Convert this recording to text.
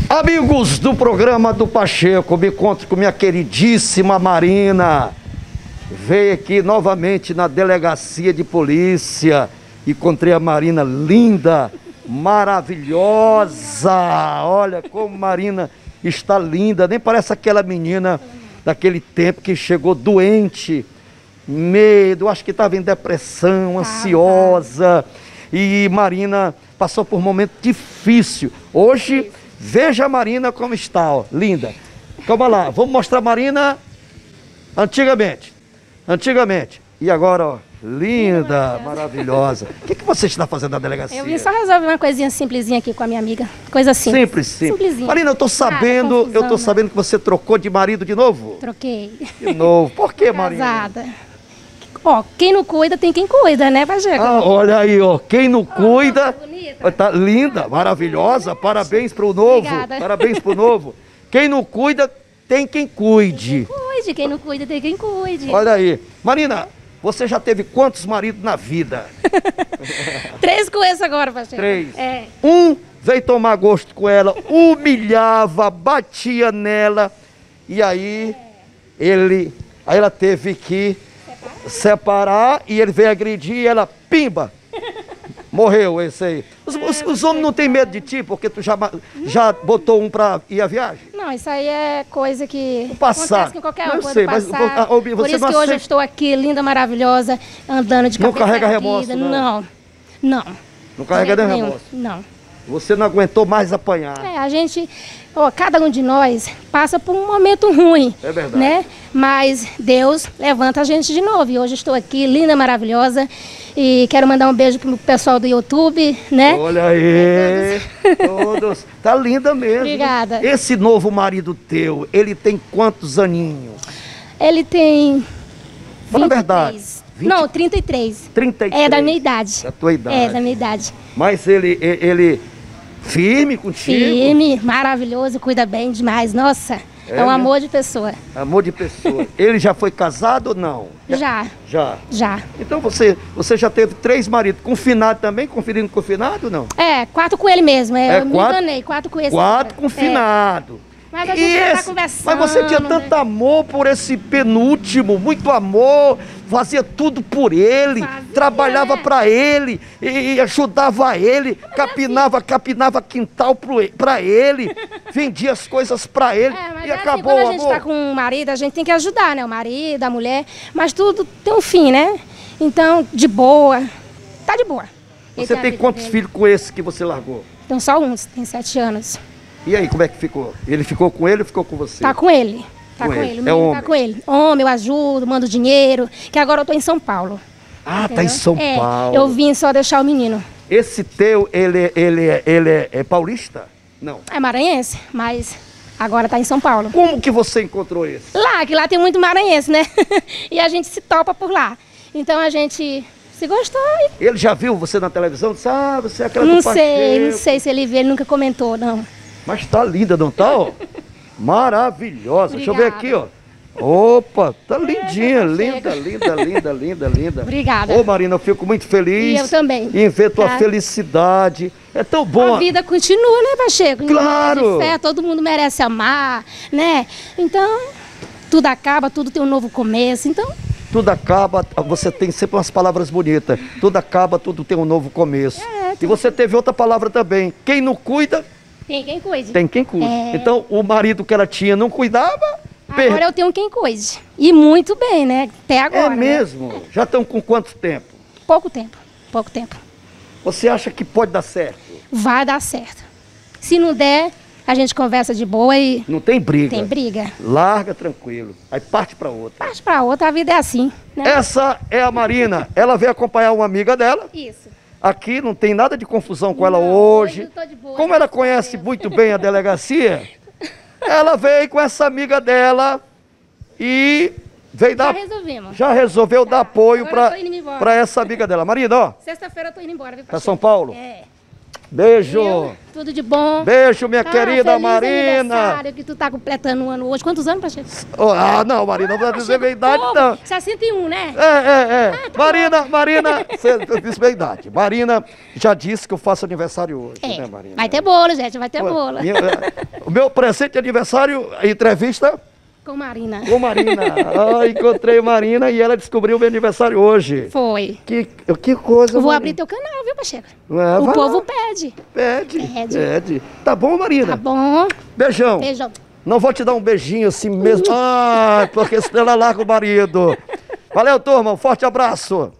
Amigos do programa do Pacheco, me encontro com minha queridíssima Marina. Veio aqui novamente na delegacia de polícia. Encontrei a Marina linda, maravilhosa. Olha como Marina está linda. Nem parece aquela menina daquele tempo que chegou doente, medo, acho que estava em depressão, ansiosa. E Marina passou por um momento difícil. Hoje, veja a Marina como está, ó, linda. Calma lá, vamos mostrar a Marina antigamente. E agora, ó, linda, maravilhosa. O que você está fazendo na delegacia? Eu vim só resolver uma coisinha simplesinha aqui com a minha amiga. Coisa simples. Simples. Marina, eu tô sabendo que você trocou de marido de novo. Troquei. De novo. Por que, Marina? Casada. Ó, quem não cuida tem quem cuida, né, Pacheco? Ah, olha aí, ó. Quem não cuida. Tá bonita. Tá linda, maravilhosa. Parabéns pro novo. Obrigada. Parabéns pro novo. Quem não cuida, tem quem cuide. Quem não cuida tem quem cuide. Olha aí. Marina, você já teve quantos maridos na vida? 3 com esse agora, Pacheco. 3. É. Um veio tomar gosto com ela, humilhava, batia nela. E aí, ela teve que separar e ele veio agredir e ela, pimba, morreu esse aí. Os homens não têm medo de ti porque tu já botou um pra ir à viagem? Não, isso aí é coisa que passar. acontece com qualquer um, Eu pode sei, mas passar. você Por isso não que hoje aceita- eu estou aqui, linda, maravilhosa, andando de Não cabeça carrega erguida. remorso, não? Não. Não carrega nem Nenhum. remorso. Não. Você não aguentou mais apanhar. A gente, cada um de nós passa por um momento ruim. É verdade. Né? Mas Deus levanta a gente de novo. E hoje estou aqui, linda, maravilhosa. E quero mandar um beijo pro pessoal do YouTube, né? Olha aí, todos. Tá linda mesmo. Obrigada. Esse novo marido teu, ele tem quantos aninhos? Ele tem Fala a 23. verdade. 20? Não, 33. 33. É da minha idade. Da tua idade. É, da minha idade. Mas ele firme contigo? Firme, maravilhoso, cuida bem demais. Nossa, é um né? amor de pessoa. Amor de pessoa. Ele já foi casado ou não? Já. Já. Então você já teve 3 maridos. Confinado também? Conferindo confinado ou não? 4 com ele mesmo. Eu me 4? enganei, 4 com esse. 4 confinado. Mas a gente já tá conversando. Mas você tinha né? tanto amor por esse penúltimo, muito amor, fazia tudo por ele, trabalhava pra ele, e ajudava ele, capinava quintal pra ele, vendia as coisas pra ele, Mas e assim, acabou quando o a gente amor. tá com um marido, a gente tem que ajudar, né? O marido, a mulher, mas tudo tem um fim, né? Então, de boa, tá de boa. Ele Você a tem vida quantos dele. filhos com esse que você largou? Então, só um, tem 7 anos. E aí, como é que ficou? Ele ficou com ele ou ficou com você? Tá com ele. Tá Com com ele. ele. O É menino homem. tá com ele. Homem, eu ajudo, mando dinheiro. Que agora eu tô em São Paulo. Ah, tá em São Paulo. Eu vim só deixar o menino. Esse teu, ele é paulista? Não. É maranhense, mas agora tá em São Paulo. Como que você encontrou esse? Lá, que lá tem muito maranhense, né? E a gente se topa por lá. Então a gente se gostou e... Ele já viu você na televisão? Disse, você é aquela Não do sei, não Pacheco. sei se ele vê, ele nunca comentou, não. Mas tá linda, não tá? Ó? Maravilhosa. Deixa eu ver aqui, ó. Opa, tá lindinha, linda. Obrigada. Ô, Marina, eu fico muito feliz. E eu também. Em ver tua Tá. felicidade. É tão bom. A vida continua, né, Pacheco? Ninguém Claro. perde fé, todo mundo merece amar, né? Então, tudo acaba, tudo tem um novo começo, então... Tudo acaba, você tem sempre umas palavras bonitas. Tudo acaba, tudo tem um novo começo. E você teve outra palavra também. Quem não cuida, Tem quem cuide. tem quem cuida. Então, o marido que ela tinha não cuidava. Agora eu tenho quem cuide. E muito bem, né? Até agora. É né? mesmo? Já estão com quanto tempo? Pouco tempo. Você acha que pode dar certo? Vai dar certo. Se não der, a gente conversa de boa e Não tem briga. tem briga. Larga tranquilo. Aí parte pra outra. Parte pra outra, a vida é assim, né? Essa é a Marina. Ela veio acompanhar uma amiga dela. Isso. Aqui não tem nada de confusão com ela Não, hoje. hoje eu tô de boa, Como ela conhece muito bem a delegacia, ela veio com essa amiga dela e veio Já dar. resolvemos. Já resolveu dar apoio Agora eu tô indo embora. pra essa amiga dela. Marina, ó, Sexta-feira eu tô indo embora, viu, pra Pacheco? São Paulo. É. Beijo. Viu? Tudo de bom. Beijo, minha querida feliz Marina. aniversário que tu tá completando um ano hoje. Quantos anos, Pacheco? Não, Marina, não precisa dizer minha idade, não. 61, né? Marina, você disse minha idade. Marina já disse que eu faço aniversário hoje, né, Marina? Vai ter bolo, gente, vai ter bolo. O meu presente de aniversário, entrevista... Com Marina. Com Marina. Encontrei Marina e ela descobriu meu aniversário hoje. Foi. Que coisa, Eu vou Marina. abrir teu canal, viu, Pacheco? O povo pede. Pede. Tá bom, Marina? Tá bom. Beijão. Beijão. Não vou te dar um beijinho assim mesmo. Porque senão ela larga o marido. Valeu, turma. Um forte abraço.